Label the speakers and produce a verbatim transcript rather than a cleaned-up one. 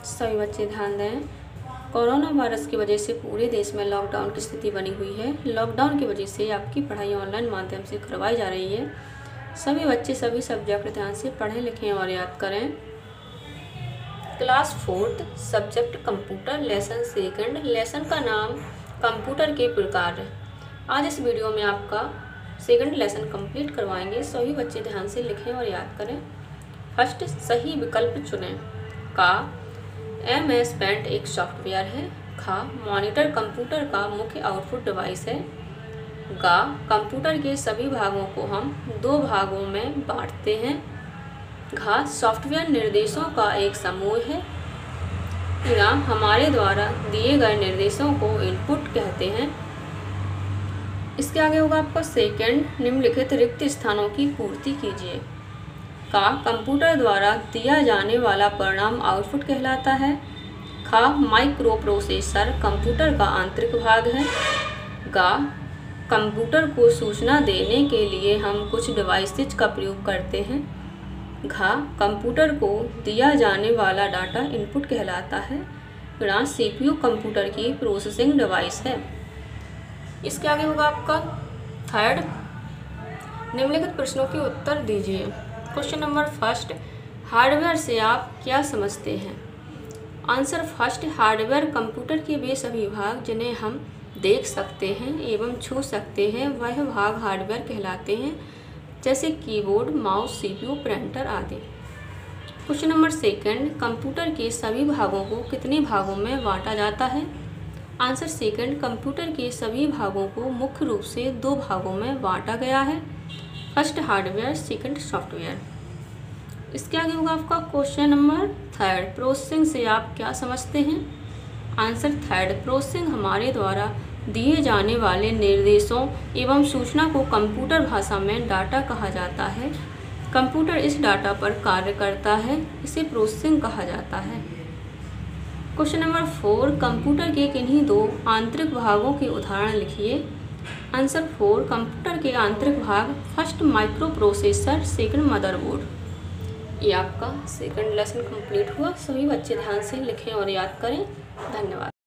Speaker 1: सभी बच्चे ध्यान दें। कोरोना वायरस की वजह से पूरे देश में लॉकडाउन की स्थिति बनी हुई है। लॉकडाउन की वजह से आपकी पढ़ाई ऑनलाइन माध्यम से करवाई जा रही है। सभी बच्चे सभी सब्जेक्ट ध्यान से पढ़ें, लिखें और याद करें। Class fourth subject computer lesson second. Lesson का नाम कंप्यूटर के प्रकार। आज इस वीडियो में आपका सेकंड लेसन कंप्लीट करवाएंगे। सभी बच्चे ध्यान से लिखें और याद करें। फर्स्ट, सही विकल्प चुनें। का एम एस पेंट एक सॉफ्टवेयर है। खा मॉनिटर कंप्यूटर का मुख्य आउटपुट डिवाइस है। गा कंप्यूटर के सभी भागों को हम दो भागों में बांटते हैं। घा सॉफ्टवेयर निर्देशों का एक समूह है। गा हमारे द्वारा दिए गए निर्देशों को इनपुट कहते हैं। इसके आगे होगा आपका सेकंड, निम्नलिखित रिक्त स्थानों की पूर्ति कीजिए। का कंप्यूटर द्वारा दिया जाने वाला परिणाम आउटपुट कहलाता है। खा माइक्रो प्रोसेसर कंप्यूटर का आंतरिक भाग है। गा कंप्यूटर को सूचना देने के लिए हम कुछ डिवाइसेज का प्रयोग करते हैं। घा कंप्यूटर को दिया जाने वाला डाटा इनपुट कहलाता है। गणा सीपीयू कंप्यूटर की प्रोसेसिंग डिवाइस है। इसके आगे होगा आपका थर्ड, निम्नलिखित प्रश्नों के उत्तर दीजिए। क्वेश्चन नंबर फर्स्ट, हार्डवेयर से आप क्या समझते हैं? आंसर फर्स्ट, हार्डवेयर कंप्यूटर के वे सभी भाग जिन्हें हम देख सकते हैं एवं छू सकते हैं वह भाग हार्डवेयर कहलाते हैं, जैसे कीबोर्ड, माउस, सीपीयू, प्रिंटर आदि। क्वेश्चन नंबर सेकंड, कंप्यूटर के सभी भागों को कितने भागों में बांटा जाता है? आंसर सेकंड, कंप्यूटर के सभी भागों को मुख्य रूप से दो भागों में बांटा गया है। First hardware, second software. इसके आगे होगा आपका क्वेश्चन नंबर थर्ड, प्रोसेसिंग से आप क्या समझते हैं? आंसर थर्ड, प्रोसेसिंग हमारे द्वारा दिए जाने वाले निर्देशों एवं सूचना को कंप्यूटर भाषा में डाटा कहा जाता है। कंप्यूटर इस डाटा पर कार्य करता है, इसे प्रोसेसिंग कहा जाता है। क्वेश्चन नंबर फोर, कंप्यूटर के किन्हीं दो आंतरिक भागों के उदाहरण लिखिए। आंसर फोर, कंप्यूटर के आंतरिक भाग first microprocessor, second motherboard. ये आपका सेकंड लेसन कंप्लीट हुआ। सभी बच्चे ध्यान से लिखें और याद करें। धन्यवाद।